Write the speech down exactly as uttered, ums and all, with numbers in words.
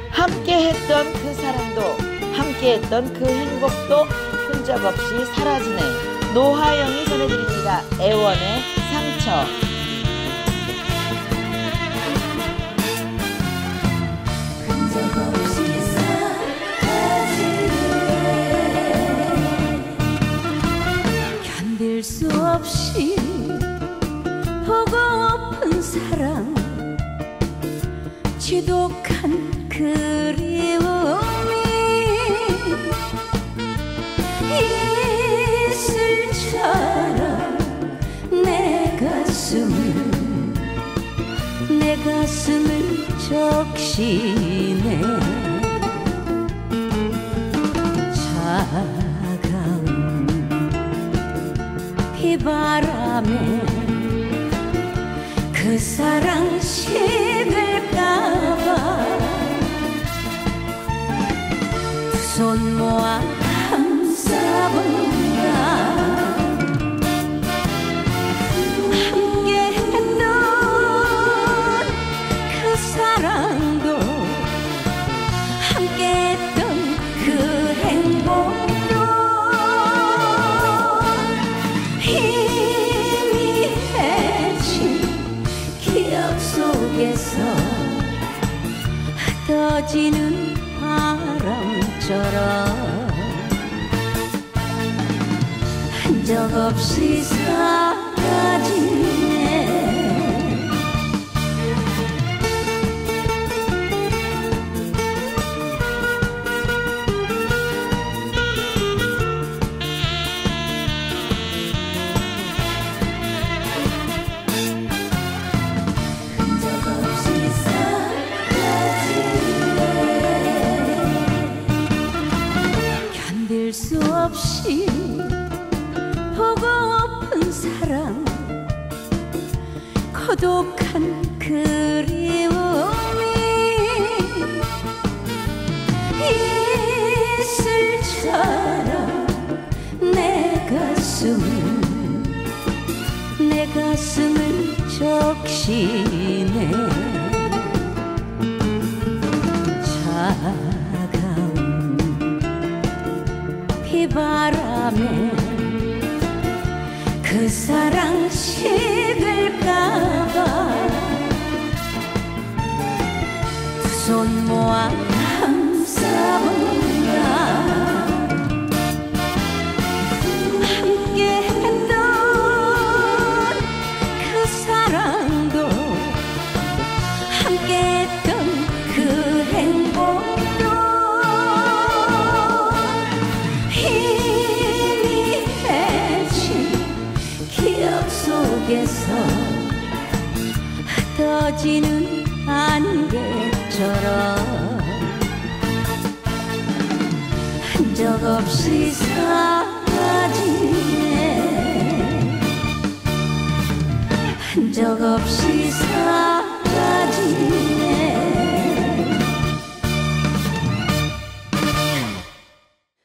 함께했던 그 사랑도 함께했던 그 행복도 흔적 없이 사라지네. 노하영이 전해드립니다. 애원의 상처. 흔적 없이 사라지네. 견딜 수 없이 보고픈 사랑, 지독한 그리움이 이슬처럼 내 가슴을 내 가슴을 적시네. 차가운 비바람에 그 사랑 식을까봐 두 손 모아 감싸본다. 함께했던 그 사랑도 함께했던 그 행복도 희미해진 기억 속에서 흩어지는 바람처럼 흔적 없이 사라지네. 견딜 수 없이 보고픈 사랑, 고독한 그리움이 이슬처럼 내 가슴을 내 가슴을 적시네. 차가운 비바람에 그 사랑 식을까봐 두 손 모아 감싸본다. 함께했던 그 사랑도 함께했던 그 행복도 희미해진 기억 속에서 흩어지는 안개처럼 흔적 없이 사라지네. 흔적 없이 사라지네.